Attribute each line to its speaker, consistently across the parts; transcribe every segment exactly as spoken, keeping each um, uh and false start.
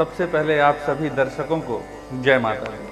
Speaker 1: सबसे पहले आप सभी दर्शकों को जय माता दी।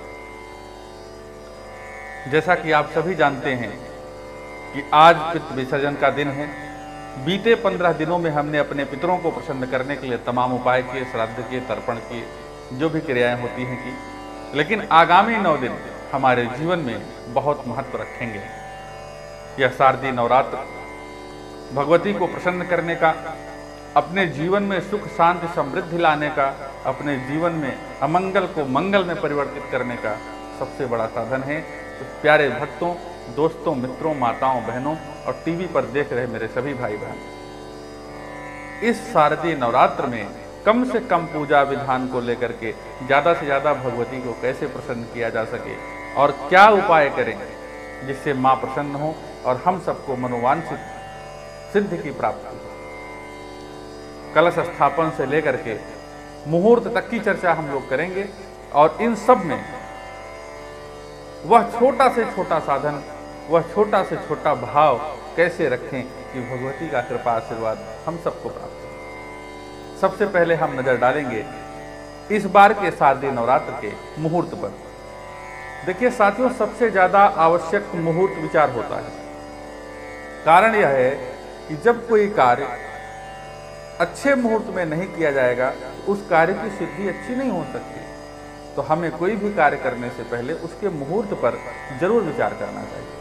Speaker 1: जैसा कि आप सभी जानते हैं कि आज पितृ विसर्जन का दिन है। बीते पंद्रह दिनों में हमने अपने पितरों को प्रसन्न करने के लिए तमाम उपाय किए, श्राद्ध किए, तर्पण किए, जो भी क्रियाएं होती हैं की। लेकिन आगामी नौ दिन हमारे जीवन में बहुत महत्व रखेंगे। यह शारदीय नवरात्र भगवती को प्रसन्न करने का, अपने जीवन में सुख शांति समृद्धि लाने का, अपने जीवन में अमंगल को मंगल में परिवर्तित करने का सबसे बड़ा साधन है। तो प्यारे भक्तों, दोस्तों, मित्रों, माताओं, बहनों और टीवी पर देख रहे मेरे सभी भाई बहन, इस शारदीय नवरात्र में कम से कम पूजा विधान को लेकर के ज्यादा से ज्यादा भगवती को कैसे प्रसन्न किया जा सके और क्या उपाय करें जिससे मां प्रसन्न हो और हम सबको मनोवांछित सिद्धि की प्राप्ति हो। कलश स्थापन से लेकर के मुहूर्त तक की चर्चा हम लोग करेंगे और इन सब में वह छोटा से छोटा साधन, वह छोटा से छोटा भाव कैसे रखें कि भगवती का कृपा आशीर्वाद हम सबको प्राप्त हो। सबसे पहले हम नजर डालेंगे इस बार के शारदीय नवरात्र के मुहूर्त पर। देखिए साथियों, सबसे ज्यादा आवश्यक मुहूर्त विचार होता है। कारण यह है कि जब कोई कार्य अच्छे मुहूर्त में नहीं किया जाएगा तो उस कार्य की सिद्धि अच्छी नहीं हो सकती। तो हमें कोई भी कार्य करने से पहले उसके मुहूर्त पर जरूर विचार करना चाहिए।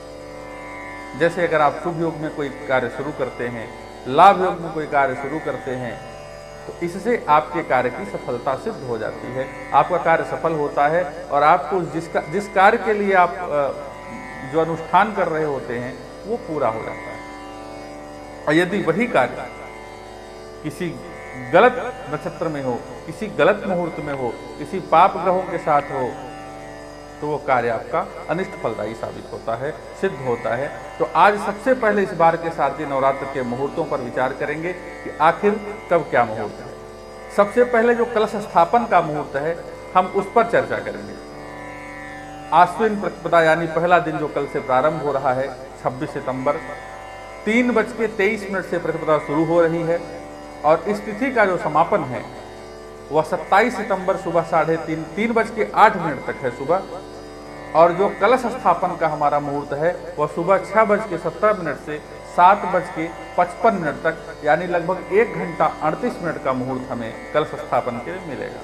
Speaker 1: जैसे अगर आप शुभ योग में कोई कार्य शुरू करते हैं, लाभ योग में कोई कार्य शुरू करते हैं, तो इससे आपके कार्य की सफलता सिद्ध हो जाती है, आपका कार्य सफल होता है और आपको जिसका जिस कार्य के लिए आप जो अनुष्ठान कर रहे होते हैं वो पूरा हो जाता है। और यदि वही कार्य किसी गलत नक्षत्र में हो, किसी गलत मुहूर्त में हो, किसी पाप ग्रहों के साथ हो, तो वो कार्य आपका अनिष्ट फलदायी साबित होता है, सिद्ध होता है। तो आज सबसे पहले इस बार के शारदीय नवरात्र के मुहूर्तों पर विचार करेंगे कि आखिर कब क्या मुहूर्त है। सबसे पहले जो कलश स्थापन का मुहूर्त है हम उस पर चर्चा करेंगे। आश्विन प्रतिपदा यानी पहला दिन जो कल से प्रारंभ हो रहा है, छब्बीस सितंबर, तीन बज के तेईस मिनट से प्रतिपदा शुरू हो रही है और इस तिथि का जो समापन है वह सत्ताईस सितंबर सुबह साढ़े तीन तीन बज के आठ मिनट तक है सुबह। और जो कलश स्थापन का हमारा मुहूर्त है वह सुबह छह बज के सत्रह मिनट से सात बज के पचपन मिनट तक, यानी लगभग एक घंटा अड़तीस मिनट का मुहूर्त हमें कलश स्थापन के लिए मिलेगा।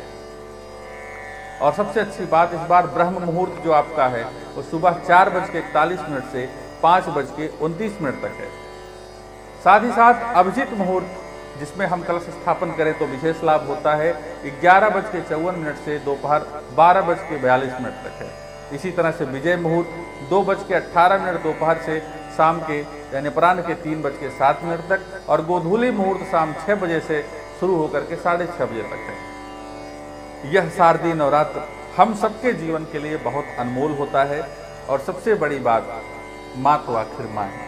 Speaker 1: और सबसे अच्छी बात, इस बार ब्रह्म मुहूर्त जो आपका है वो सुबह चार बज के इकतालीस मिनट से पाँच बज के उनतीस मिनट तक है। साथ ही साथ अभिजीत मुहूर्त जिसमें हम कलश स्थापन करें तो विशेष लाभ होता है, ग्यारह बज के चौवन मिनट से दोपहर बारह बज के बयालीस मिनट तक है। इसी तरह से विजय मुहूर्त दो बज के अट्ठारह मिनट दोपहर से शाम के यानी अपराह्न के तीन बज के सात मिनट तक, और गोधूली मुहूर्त शाम छः बजे से शुरू होकर के साढ़े छः बजे तक है। यह शारदीय नवरात्र हम सबके जीवन के लिए बहुत अनमोल होता है। और सबसे बड़ी बात, माँ तो आखिर माँ है।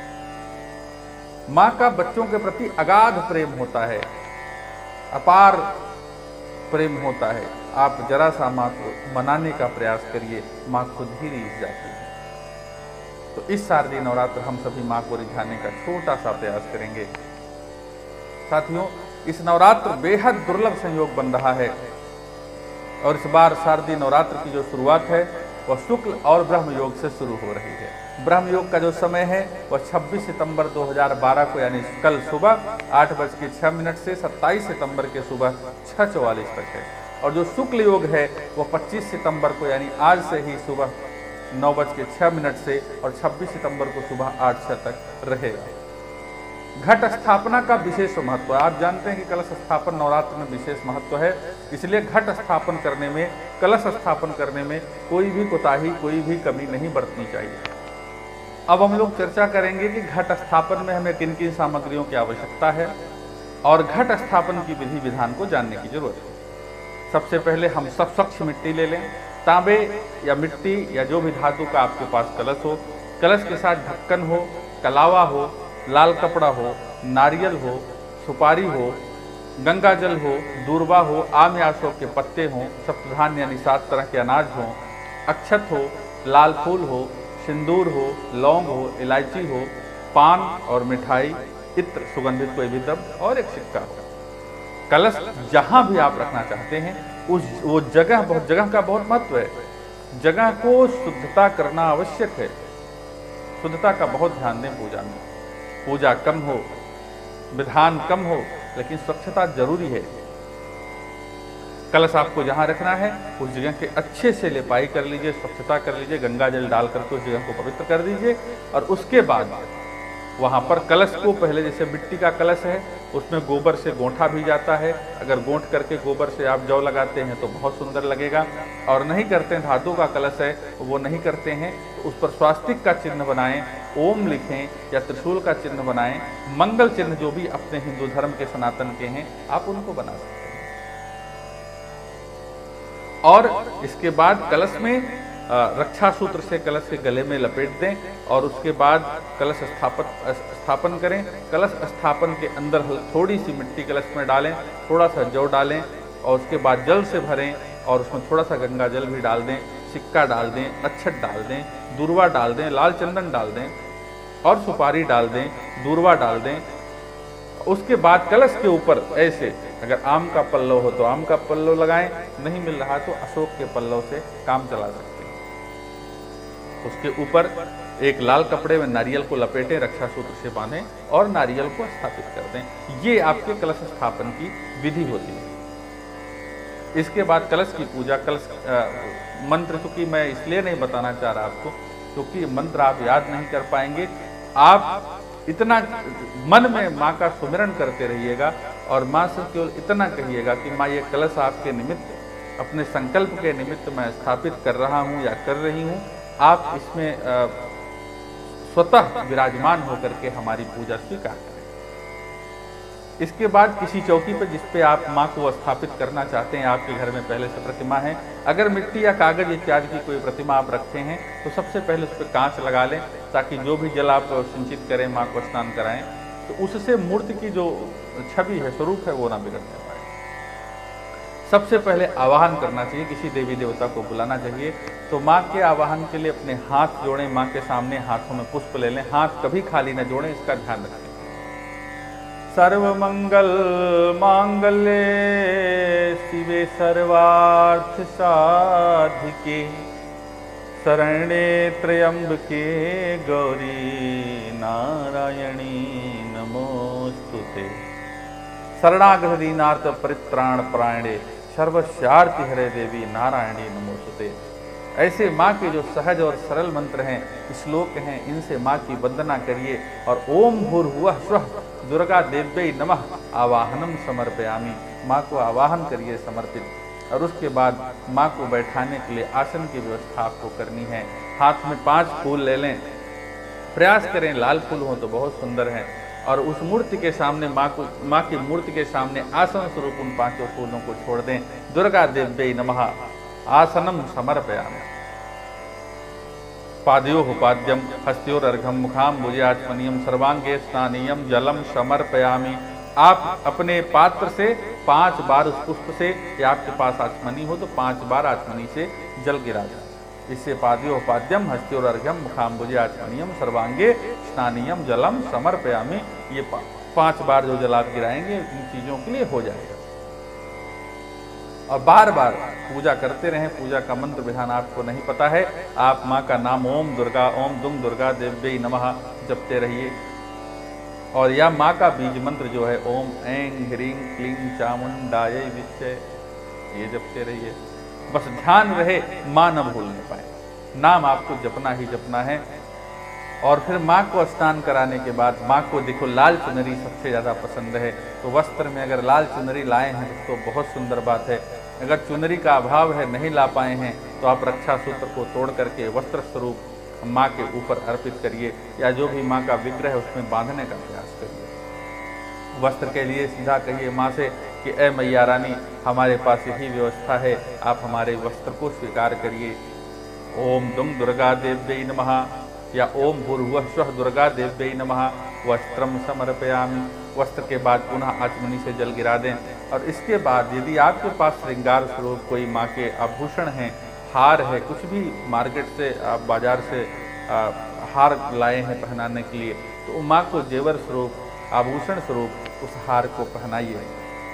Speaker 1: माँ का बच्चों के प्रति अगाध प्रेम होता है, अपार प्रेम होता है। आप जरा सा माँ को मनाने का प्रयास करिए, माँ खुद ही रिझ जाती है। तो इस शारदीय नवरात्र हम सभी माँ को रिझाने का छोटा सा प्रयास करेंगे। साथियों, इस नवरात्र बेहद दुर्लभ संयोग बन रहा है और इस बार शारदीय नवरात्र की जो शुरुआत है वह शुक्ल और ब्रह्म योग से शुरू हो रही है। ब्रह्म योग का जो समय है वह छब्बीस सितंबर दो हज़ार बारह को यानी कल सुबह आठ बज के छः मिनट से सत्ताईस सितंबर के सुबह छः चौवालीस तक है। और जो शुक्ल योग है वह पच्चीस सितंबर को यानी आज से ही सुबह नौ बज के छः मिनट से और छब्बीस सितंबर को सुबह आठ छः तक रहेगा। घट स्थापना का विशेष महत्व है। आप जानते हैं कि कलश स्थापन नवरात्र में विशेष महत्व है, इसलिए घट स्थापन करने में, कलश स्थापन करने में कोई भी कोताही, कोई भी कमी नहीं बरतनी चाहिए। अब हम लोग चर्चा करेंगे कि घट स्थापन में हमें किन किन सामग्रियों की आवश्यकता है और घट स्थापन की विधि विधान को जानने की जरूरत है। सबसे पहले हम सब स्वच्छ मिट्टी ले लें, तांबे या मिट्टी या जो भी धातु का आपके पास कलश हो। कलश के साथ ढक्कन हो, कलावा हो, लाल कपड़ा हो, नारियल हो, सुपारी हो, गंगा जल हो, दूर्वा हो, आम या अशोक के पत्ते हों, सप्तधान्य यानी सात तरह के अनाज हों, अक्षत हो, लाल फूल हो, सिंदूर हो, लौंग हो, इलायची हो, पान और मिठाई, इत्र सुगंधित कोई भी द्रव्य और एक सिक्का हो। कलश जहां भी आप रखना चाहते हैं उस वो जगह बहुत जगह का बहुत महत्व है। जगह को शुद्धता करना आवश्यक है। शुद्धता का बहुत ध्यान दें पूजा में। पूजा कम हो, विधान कम हो, लेकिन स्वच्छता जरूरी है। कलश आपको जहां रखना है उस जगह के अच्छे से लिपाई कर लीजिए, स्वच्छता कर लीजिए, गंगा जल डाल करके उस जगह को पवित्र कर दीजिए। और उसके बाद वहां पर कलश को पहले, जैसे मिट्टी का कलश है उसमें गोबर से गोंठा भी जाता है। अगर गोंठ करके गोबर से आप जौ लगाते हैं तो बहुत सुंदर लगेगा। और नहीं करते हैं, धातु का कलश है वो नहीं करते हैं, तो उस पर स्वास्तिक का चिन्ह बनाएं, ओम लिखें या त्रिशूल का चिन्ह बनाएं। मंगल चिन्ह जो भी अपने हिंदू धर्म के सनातन के हैं आप उनको बना सकते हैं। और इसके बाद कलश में रक्षा सूत्र से कलश के गले में लपेट दें और उसके बाद कलश स्थापन स्थापन करें। कलश स्थापन के अंदर थोड़ी सी मिट्टी कलश में डालें, थोड़ा सा जौ डालें और उसके बाद जल से भरें और उसमें थोड़ा सा गंगा जल भी डाल दें, सिक्का डाल दें, अक्षत डाल दें, दूर्वा डाल दें, लाल चंदन डाल दें और सुपारी डाल दें, दूर्वा डाल दें। उसके बाद कलश के ऊपर ऐसे, अगर आम का पल्लव हो तो आम का पल्लव लगाएं, नहीं मिल रहा तो अशोक के पल्लव से काम चला सकते हैं। उसके ऊपर एक लाल कपड़े में नारियल को लपेटें, रक्षा सूत्र से बांधें और नारियल को स्थापित कर दें। ये आपके कलश स्थापन की विधि होती है। इसके बाद कलश की पूजा, कलश आ, मंत्र चूंकि मैं इसलिए नहीं बताना चाह रहा आपको क्योंकि मंत्र आप याद नहीं कर पाएंगे। आप इतना मन में माँ का सुमिरन करते रहिएगा और माँ से केवल इतना कहिएगा कि माँ ये कलश आपके निमित्त, अपने संकल्प के निमित्त मैं स्थापित कर रहा हूँ या कर रही हूँ। आप इसमें स्वतः विराजमान होकर के हमारी पूजा स्वीकार करें। इसके बाद किसी चौकी पर जिस पे आप माँ को स्थापित करना चाहते हैं, आपके घर में पहले से प्रतिमा है, अगर मिट्टी या कागज इत्यादि की कोई प्रतिमा आप रखते हैं तो सबसे पहले उस पर कांच लगा लें ताकि जो भी जल आप सिंचित करें, माँ को स्नान कराएं, तो उससे मूर्ति की जो छवि है, स्वरूप है, वो ना बिगड़ने पाए। सबसे पहले आवाहन करना चाहिए, किसी देवी देवता को बुलाना चाहिए। तो माँ के आवाहन के लिए अपने हाथ जोड़ें, माँ के सामने हाथों में पुष्प ले लें, हाथ कभी खाली न जोड़ें, इसका ध्यान रखें। सर्वमंगल मांगल्ये शिवे सर्वार्थ साधिके शरणे त्र्यंबके गौरी नारायणी नमोस्तुते। शरणागत दीनार्थ परित्राण परायणे सर्वस्यार्ति हरे देवी नारायणी नमोस्तुते। ऐसे माँ के जो सहज और सरल मंत्र हैं, श्लोक हैं, इनसे माँ की वंदना करिए और ओम भूर्भुवः स्वः दुर्गा देव्यै नमः आवाहनम समर्पयामि, माँ को आवाहन करिए समर्पित। और उसके बाद माँ को बैठाने के लिए आसन की व्यवस्था आपको करनी है। हाथ में पांच फूल ले लें, प्रयास करें लाल फूल हो तो बहुत सुंदर है, और उस मूर्ति के सामने माँ को, माँ की मूर्ति के सामने आसन स्वरूप उन पांचों फूलों को छोड़ दें। दुर्गा देव्यै नमः आसनम समर्पयामि। पादयोः पाद्यम हस्तयोरर्घ्यं मुखाम्बुजयाचमनीयं सर्वांगे स्नानीयं जलम समर्पयामि। आप अपने पात्र से पांच बार उस पुष्प से, या आपके पास आचमनी हो तो पांच बार आचमनी से जल गिरा दें। इससे पादयोः पाद्यम हस्तयोरर्घ्यं मुखाम्बुजयाचमनीयं सर्वांगे स्नानीयं जलम समर्पयामि, ये पांच बार जो जल आप गिराएंगे इन चीजों के लिए हो जाएगा। और बार बार पूजा करते रहें। पूजा का मंत्र विधान आपको नहीं पता है, आप माँ का नाम ओम दुर्गा, ओम दुम दुर्गा देव्यै नमः जपते रहिए। और या माँ का बीज मंत्र जो है ओम ऐं ह्रीं क्लीं चामुंडायै विच्चे, ये जपते रहिए। बस ध्यान रहे माँ न भूलने पाए, नाम आपको जपना ही जपना है। और फिर माँ को स्नान कराने के बाद माँ को देखो लाल चुनरी सबसे ज़्यादा पसंद है, तो वस्त्र में अगर लाल चुनरी लाए हैं तो बहुत सुंदर बात है। अगर चुनरी का अभाव है, नहीं ला पाए हैं, तो आप रक्षा सूत्र को तोड़ करके वस्त्र स्वरूप माँ के ऊपर अर्पित करिए, या जो भी माँ का विग्रह है उसमें बांधने का प्रयास करिए। वस्त्र के लिए सीधा कहिए माँ से कि ए मैया रानी, हमारे पास यही व्यवस्था है, आप हमारे वस्त्र को स्वीकार करिए। ओम दुम दुर्गा देव्यै नमः या ओम भूर्भुवः स्वः दुर्गा देव्यै नमः वस्त्रम समर्पयामि। वस्त्र के बाद पुनः आचमनी से जल गिरा दें। और इसके बाद यदि आपके पास श्रृंगार स्वरूप कोई माँ के आभूषण हैं, हार है, कुछ भी मार्केट से आप बाजार से आ, हार लाए हैं पहनाने के लिए, तो माँ को जेवर स्वरूप, आभूषण स्वरूप उस हार को पहनाइए।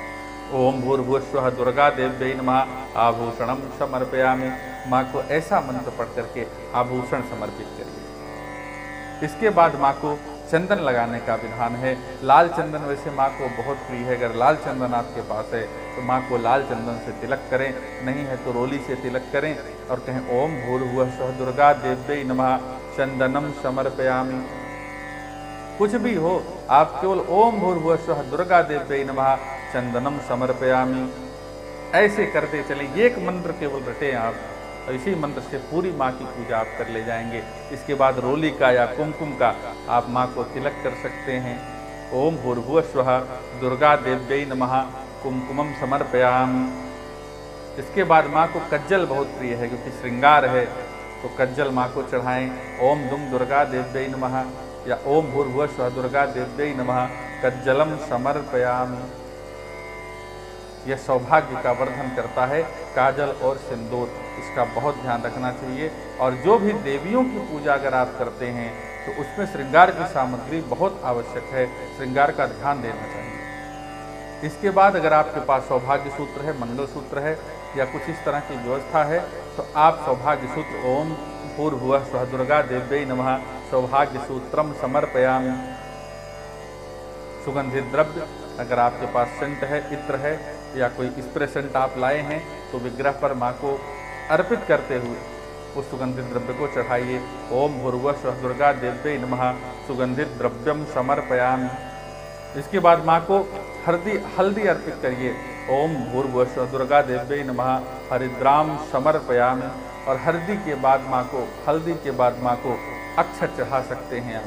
Speaker 1: ओम भूर्भुवस्वः दुर्गा देव्यै नमः आभूषणम समर्पयामि। माँ को ऐसा मंत्र पढ़ करके आभूषण समर्पित करिए। इसके बाद माँ को चंदन लगाने का विधान है। लाल चंदन वैसे माँ को बहुत प्रिय है, अगर लाल चंदन आपके पास है तो माँ को लाल चंदन से तिलक करें, नहीं है तो रोली से तिलक करें और कहें ओम भूर्भुवस्वः दुर्गा देव्यै नमः चंदनम समर्पयामि। कुछ भी हो, आप केवल ओम भूर्भुवस्वः दुर्गा देव्यै नमः चंदनम समर्पयामि ऐसे करते चलें। एक मंत्र केवल रटें आप, और इसी मंत्र से पूरी माँ की पूजा आप कर ले जाएंगे। इसके बाद रोली का या कुमकुम का आप माँ को तिलक कर सकते हैं। ओम भूर्भुवस्वः दुर्गा देव्यै नमः कुमकुमम समर्पयामि। इसके बाद माँ को कज्जल बहुत प्रिय है, क्योंकि श्रृंगार है, तो कज्जल माँ को चढ़ाएं। ओम दुम दुर्गा देव्यै नमः या ओम भूर्भुवस्वः दुर्गा देव्यै नमः कज्जलम समर्पयामि। यह सौभाग्य का वर्धन करता है। काजल और सिंदूर, इसका बहुत ध्यान रखना चाहिए। और जो भी देवियों की पूजा अगर आप करते हैं तो उसमें श्रृंगार की सामग्री बहुत आवश्यक है, श्रृंगार का ध्यान देना चाहिए। इसके बाद अगर आपके पास सौभाग्य सूत्र है, मंगल सूत्र है या कुछ इस तरह की व्यवस्था है तो आप सौभाग्य सूत्र ओम भूर्भुवस्वः दुर्गा देव्यै नमः सौभाग्य सूत्रम समर्पयामि। सुगंधित द्रव्य, अगर आपके पास सेंट है, इत्र है या कोई स्प्रे सेंट आप लाए हैं तो विग्रह पर माँ को अर्पित करते हुए उस सुगंधित द्रव्य को चढ़ाइए। ओम भूर्भुवस्वः दुर्गा देव्यै नमः सुगंधित द्रव्यम समर्पयामि। इसके बाद माँ को हल्दी हल्दी अर्पित करिए। ओम भूर्भुवस्वः दुर्गा देव्यै नमः हरिद्राम समर्पयामि। और हल्दी के बाद माँ को हल्दी के बाद माँ को अक्षत चढ़ा सकते हैं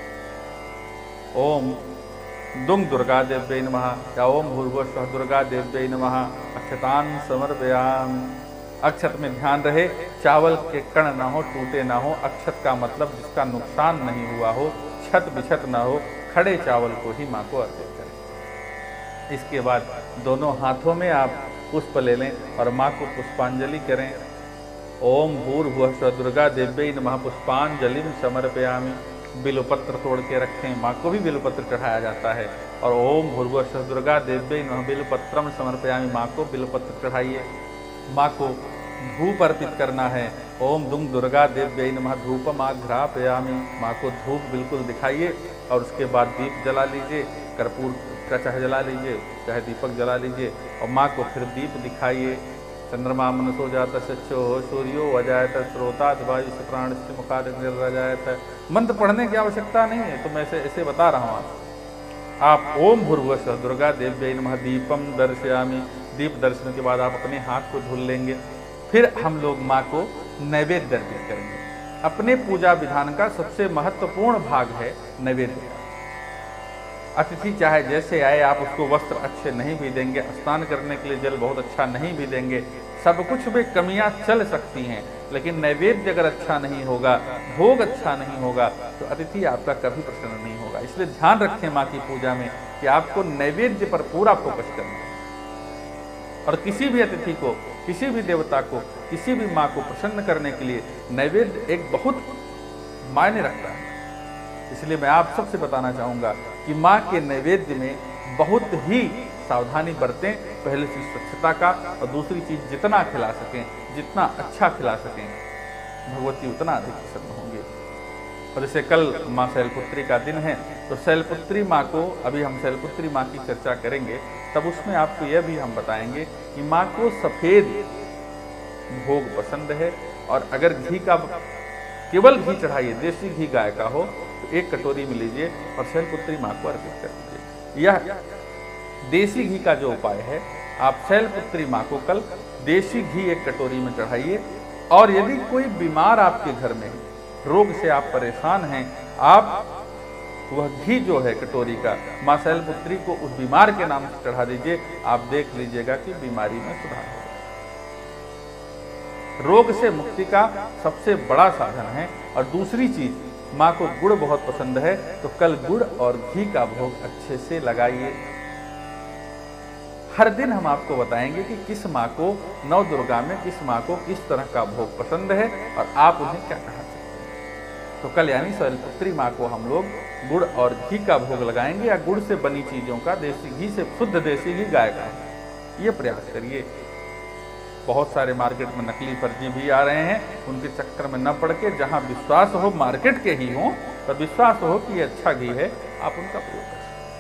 Speaker 1: आप। ओम दुम दुर्गा देव्यै नमः या ओम भूर्भुवस्वः दुर्गा देव्यै नमः अक्षतान समर्पयामि। अक्षत में ध्यान रहे चावल के कण ना हो, टूटे ना हो। अक्षत का मतलब जिसका नुकसान नहीं हुआ हो, छत बिछत ना हो, खड़े चावल को ही माँ को अर्पित करें। इसके बाद दोनों हाथों में आप पुष्प ले लें और माँ को पुष्पांजलि करें। ओम भूर्भुवस्वः दुर्गा देव्यै नमः पुष्पांजलिम समर्पयामि। बिल्वपत्र तोड़ के रखें, माँ को भी बिल्वपत्र चढ़ाया जाता है। और ओम भूर्भुवस्वः दुर्गा देव्यै नमः बिल्वपत्रम समर्पयामि, माँ को बिल्वपत्र चढ़ाइए। माँ को धूप अर्पित करना है। ओम दुम दुर्गा देव्यै नमः धूपम आघ्रापयामि, माँ को धूप बिल्कुल दिखाइए। और उसके बाद दीप जला लीजिए, कर्पूर का चाहे जला लीजिए चाहे दीपक जला लीजिए और माँ को फिर दीप दिखाइए। चंद्रमा मनसो जाता सच्चो सूर्यो अजायत स्रोताद वायु से प्राण से मुखाद निर्जायत। मंत्र पढ़ने की आवश्यकता नहीं है, तो मैं ऐसे ऐसे बता रहा हूँ आप आप ओम भूर्भुवस्वः दुर्गा देव्यै नमः दीपम दर्शयामि। दीप दर्शन के बाद आप अपने हाथ को धुल लेंगे। फिर हम लोग माँ को नैवेद्य अर्पित करेंगे। अपने पूजा विधान का सबसे महत्वपूर्ण भाग है नैवेद्य। अतिथि चाहे जैसे आए, आप उसको वस्त्र अच्छे नहीं भी देंगे, स्नान करने के लिए जल बहुत अच्छा नहीं भी देंगे, सब कुछ में कमियां चल सकती हैं, लेकिन नैवेद्य अगर अच्छा नहीं होगा, भोग अच्छा नहीं होगा तो अतिथि आपका कभी प्रसन्न नहीं होगा। इसलिए ध्यान रखें माँ की पूजा में कि आपको नैवेद्य पर पूरा फोकस करना है। और किसी भी अतिथि को, किसी भी देवता को, किसी भी माँ को प्रसन्न करने के लिए नैवेद्य एक बहुत मायने रखता है। इसलिए मैं आप सबसे बताना चाहूँगा कि माँ के नैवेद्य में बहुत ही सावधानी बरतें। पहले चीज स्वच्छता का, और दूसरी चीज जितना खिला सकें, जितना अच्छा खिला सकें, भगवती उतना अधिक प्रसन्न होंगे। और जैसे कल माँ शैलपुत्री का दिन है, तो शैलपुत्री माँ को, अभी हम शैलपुत्री माँ की चर्चा करेंगे, तब उसमें आपको यह भी हम बताएंगे कि माँ को सफ़ेद भोग पसंद है। और अगर घी का, केवल घी चढ़ाइए, देसी घी गाय का हो तो एक कटोरी में लीजिए और शैलपुत्री माँ को अर्पित कर दीजिए। यह देसी घी का जो उपाय है, आप शैलपुत्री माँ को कल देसी घी एक कटोरी में चढ़ाइए। और यदि कोई बीमार आपके घर में, रोग से आप परेशान हैं, आप वह घी जो है कटोरी का माँ शैलपुत्री को उस बीमार के नाम से चढ़ा दीजिए। आप देख लीजिएगा कि बीमारी में सुधार होगा। रोग से मुक्ति का सबसे बड़ा साधन है। और दूसरी चीज, माँ को गुड़ बहुत पसंद है, तो कल गुड़ और घी का भोग अच्छे से लगाइए। हर दिन हम आपको बताएंगे कि किस माँ को, नव दुर्गा में किस माँ को किस तरह का भोग पसंद है और आप उन्हें क्या कहा सकते हैं। तो कल यानी शैलपुत्री माँ को हम लोग गुड़ और घी का भोग लगाएंगे, या गुड़ से बनी चीजों का, देसी घी से, शुद्ध देसी घी गाय का, ये प्रयास करिए। बहुत सारे मार्केट में नकली फर्जी भी आ रहे हैं, उनके चक्कर में न पड़ के जहाँ विश्वास हो मार्केट के ही हों, पर विश्वास हो कि ये अच्छा घी है, आप उनका प्रयोग कर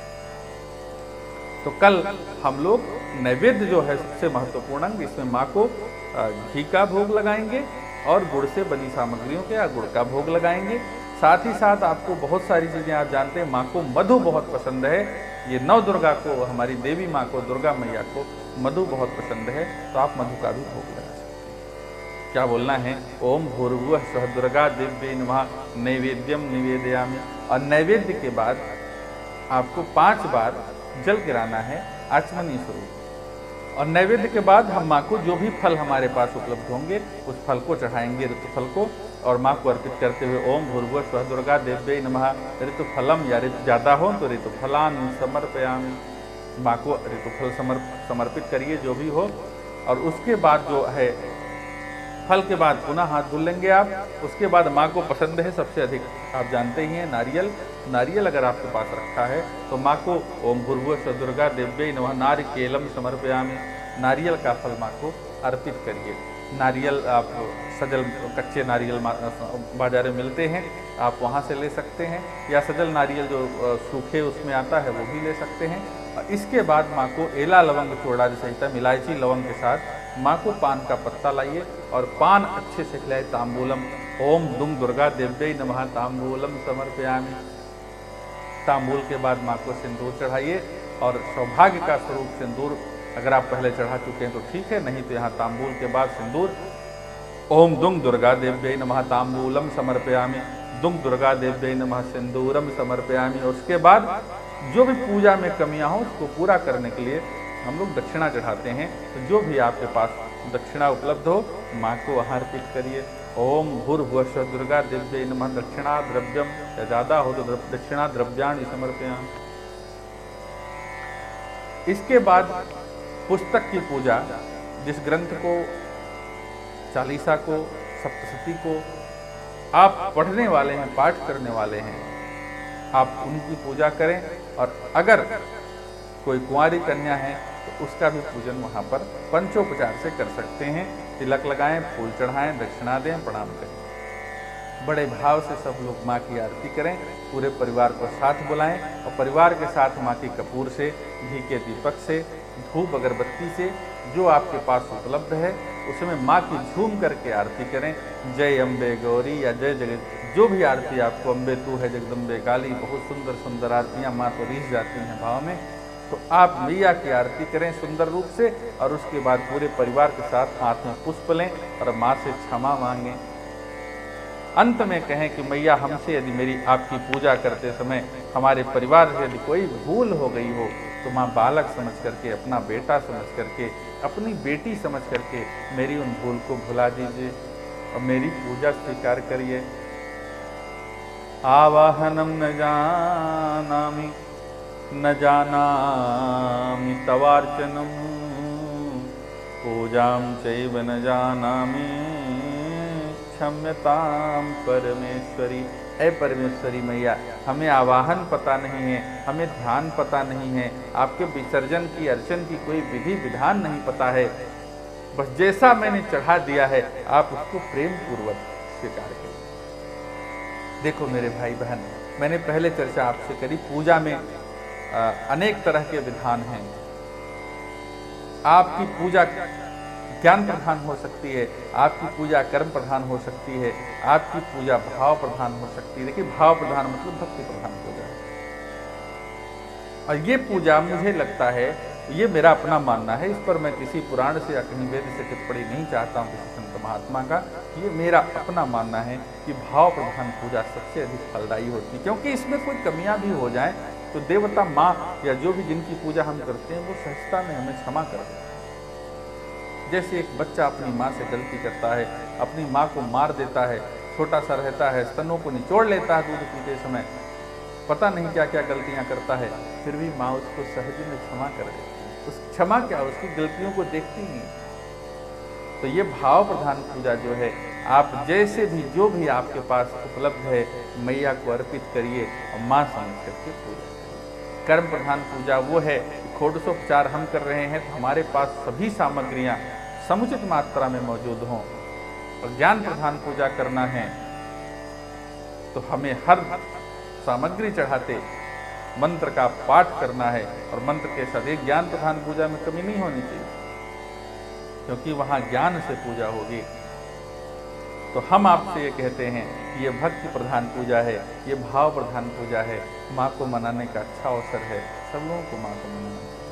Speaker 1: सकते। तो कल हम लोग नैवेद्य जो है सबसे महत्वपूर्ण अंग, इसमें माँ को घी का भोग लगाएंगे और गुड़ से बनी सामग्रियों के या गुड़ का भोग लगाएंगे। साथ ही साथ आपको बहुत सारी चीज़ें आप जानते हैं, माँ को मधु बहुत पसंद है। ये नव दुर्गा को, हमारी देवी माँ को, दुर्गा मैया को मधु बहुत पसंद है, तो आप मधु का भी भोग लगा सकते हैं। क्या बोलना है? ओम भूर्भुवः स्वः दुर्गा दिव्यै नमः नैवेद्यम निवेदयामि। और नैवेद्य के बाद आपको पांच बार जल गिराना है आचमनी स्वरूप। और नैवेद्य के बाद हम माँ को जो भी फल हमारे पास उपलब्ध होंगे उस फल को चढ़ाएंगे, ऋतुफल को, और माँ को अर्पित करते हुए ओम भूर्भुवः स्वः दुर्गा देव्यै नमः ऋतुफलम, या ऋतु ज़्यादा हो तो ऋतुफलान समर्पयामि। माँ को ऋतुफल समर्प समर्पित करिए जो भी हो। और उसके बाद जो है फल के बाद पुनः हाथ धुल लेंगे आप। उसके बाद माँ को पसंद है सबसे अधिक, आप जानते ही हैं, नारियल। नारियल अगर आपके पास रखा है तो माँ को ओम भूर्भुवः स्वः दुर्गा देव्यै नमः नारिकेलम समर्पयामि, नारियल का फल माँ को अर्पित करिए। नारियल आप सजल कच्चे नारियल बाजार में मिलते हैं, आप वहाँ से ले सकते हैं, या सजल नारियल जो सूखे उसमें आता है वो भी ले सकते हैं। इसके बाद माँ को एला लवंग चूड़ा सहित इलायची लवंग के साथ माँ को पान का पत्ता लाइए और पान अच्छे से खिलाए। तांबूलम ओम दुम दुर्गा देव्यै नमः तांबूलम समर्पयामि। तांबूल के बाद माँ को सिंदूर चढ़ाइए, और सौभाग्य का स्वरूप सिंदूर अगर आप पहले चढ़ा चुके हैं तो ठीक है, नहीं तो यहाँ तांबूल के बाद सिंदूर ओम दुम दुर्गा देव्यै नमः तांबूलम समर्पयामि, दुम दुर्गा देव्यै नमः सिंदूरम समर्पयामि। और उसके बाद जो भी पूजा में कमियां हो उसको पूरा करने के लिए हम लोग दक्षिणा चढ़ाते हैं। तो जो भी आपके पास दक्षिणा उपलब्ध हो माँ को वहाँ अर्पित करिए। ओम भूर्भुवः स्वः दुर्गा देव्यै नमः दक्षिणा द्रव्यम, या ज़्यादा हो तो दक्षिणा द्रव्याणि समर्पयामि। इसके बाद पुस्तक की पूजा, जिस ग्रंथ को, चालीसा को, सप्तशती को आप पढ़ने वाले हैं, पाठ करने वाले हैं, आप उनकी पूजा करें। और अगर कोई कुंवारी कन्या है तो उसका भी पूजन वहाँ पर पंचोपचार से कर सकते हैं। तिलक लगाएं, फूल चढ़ाएं, दक्षिणा दें, प्रणाम करें। बड़े भाव से सब लोग माँ की आरती करें, पूरे परिवार को साथ बुलाएं और परिवार के साथ माँ की कपूर से, घी के दीपक से, धूप अगरबत्ती से, जो आपके पास उपलब्ध है उसमें माँ की झूम करके आरती करें। जय अम्बे गौरी या जय जगत, जो भी आरती आपको, अम्बे तू है जगदम्बे काली, बहुत सुंदर सुंदर आरतियाँ माँ तो रीझ जाती हैं भाव में। तो आप मैया की आरती करें सुंदर रूप से, और उसके बाद पूरे परिवार के साथ हाथ में पुष्प लें और माँ से क्षमा मांगें। अंत में कहें कि मैया हमसे यदि मेरी आपकी पूजा करते समय हमारे परिवार से यदि कोई भूल हो गई हो तो माँ बालक समझ करके, अपना बेटा समझ करके, अपनी बेटी समझ करके मेरी उन भूल को भुला दीजिए और मेरी पूजा स्वीकार करिए। आवाहनम न जानामि न जानामि तवार्चनम, पूजाम चैव न जानामि क्षम्यताम परमेश्वरी। ऐ परमेश्वरी मैया, हमें आवाहन पता नहीं है, हमें ध्यान पता नहीं है, आपके विसर्जन की, अर्चन की कोई विधि विधान नहीं पता है, बस जैसा मैंने चढ़ा दिया है आप उसको प्रेम पूर्वक स्वीकार करें। देखो मेरे भाई बहन, मैंने पहले चर्चा आपसे करी, पूजा में आ, अनेक तरह के विधान हैं। आपकी पूजा ज्ञान प्रधान हो सकती है, आपकी पूजा कर्म प्रधान हो सकती है, आपकी पूजा भाव प्रधान हो सकती है। देखिए भाव प्रधान मतलब भक्ति प्रधान पूजा है। और ये पूजा मुझे लगता है, ये मेरा अपना मानना है, इस पर मैं किसी पुराण से या कहीं वेद से टिप्पणी नहीं चाहता हूँ किसी संत महात्मा का। ये मेरा अपना मानना है कि भाव प्रधान पूजा सबसे अधिक फलदायी होती है, क्योंकि इसमें कोई कमियां भी हो जाएं तो देवता माँ या जो भी जिनकी पूजा हम करते हैं वो सहजता में हमें क्षमा कर देते हैं। जैसे एक बच्चा अपनी माँ से गलती करता है, अपनी माँ को मार देता है, छोटा सा रहता है, स्तनों को निचोड़ लेता है दूध पीते समय, पता नहीं क्या क्या गलतियाँ करता है, फिर भी माँ उसको सहज में क्षमा कर देती है। उस क्षमा क्या, उसकी गलतियों को देखती नहीं। तो ये भाव प्रधान पूजा जो है, आप जैसे भी जो भी आपके पास उपलब्ध है मैया को अर्पित करिए और माँ समझ करके पूजा करिए। कर्म प्रधान पूजा वो है षोडशोपचार हम कर रहे हैं तो हमारे पास सभी सामग्रियां समुचित मात्रा में मौजूद हों और ज्ञान प्रधान पूजा करना है तो हमें हर सामग्री चढ़ाते मंत्र का पाठ करना है और मंत्र के साथ एक ज्ञान प्रधान पूजा में कमी नहीं होनी चाहिए, क्योंकि वहां ज्ञान से पूजा होगी। तो हम आपसे ये कहते हैं कि ये भक्ति प्रधान पूजा है, ये भाव प्रधान पूजा है, माँ को मनाने का अच्छा अवसर है, सब लोगों को माँ को मनाना चाहिए।